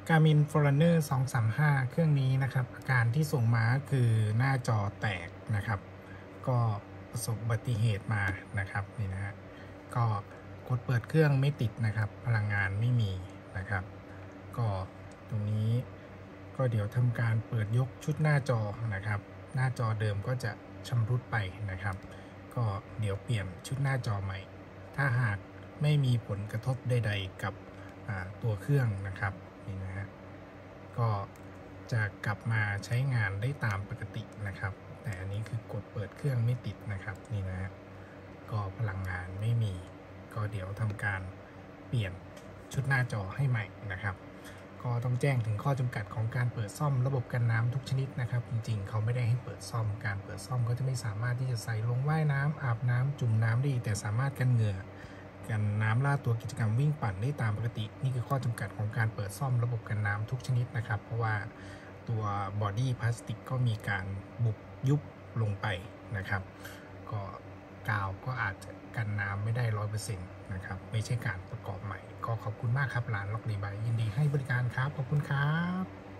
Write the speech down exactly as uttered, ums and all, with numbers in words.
Garmin Forerunner สองสามห้า เครื่องนี้นะครับอาการที่ส่งมาคือหน้าจอแตกนะครับก็ประสบอุบัติเหตุมานะครับนี่นะฮะก็กดเปิดเครื่องไม่ติดนะครับพลังงานไม่มีนะครับก็ตรงนี้ก็เดี๋ยวทำการเปิดยกชุดหน้าจอนะครับหน้าจอเดิมก็จะชำรุดไปนะครับก็เดี๋ยวเปลี่ยนชุดหน้าจอใหม่ถ้าหากไม่มีผลกระทบใดๆกับตัวเครื่องนะครับนี่นะฮะก็จะกลับมาใช้งานได้ตามปกตินะครับแต่อันนี้คือกดเปิดเครื่องไม่ติดนะครับนี่นะฮะก็พลังงานไม่มีก็เดี๋ยวทำการเปลี่ยนชุดหน้าจอให้ใหม่นะครับก็ต้องแจ้งถึงข้อจำกัดของการเปิดซ่อมระบบกันน้ำทุกชนิดนะครับจริงๆเขาไม่ได้ให้เปิดซ่อมการเปิดซ่อมก็จะไม่สามารถที่จะใส่ลงว่ายน้ำอาบน้ำจุ่มน้ำได้แต่สามารถกันเหงื่อกันน้ำลาดตัวกิจกรรมวิ่งปั่นได้ตามปกตินี่คือข้อจำกัดของการเปิดซ่อมระบบกันน้ำทุกชนิดนะครับเพราะว่าตัวบอดี้พลาสติกก็มีการบุบยุบลงไปนะครับก็กาวก็อาจจะกันน้ำไม่ได้ร้อยเปอร์เซ็นต์นะครับไม่ใช่การประกอบใหม่ก็ขอบคุณมากครับร้านล็อกรีบายยินดีให้บริการครับขอบคุณครับ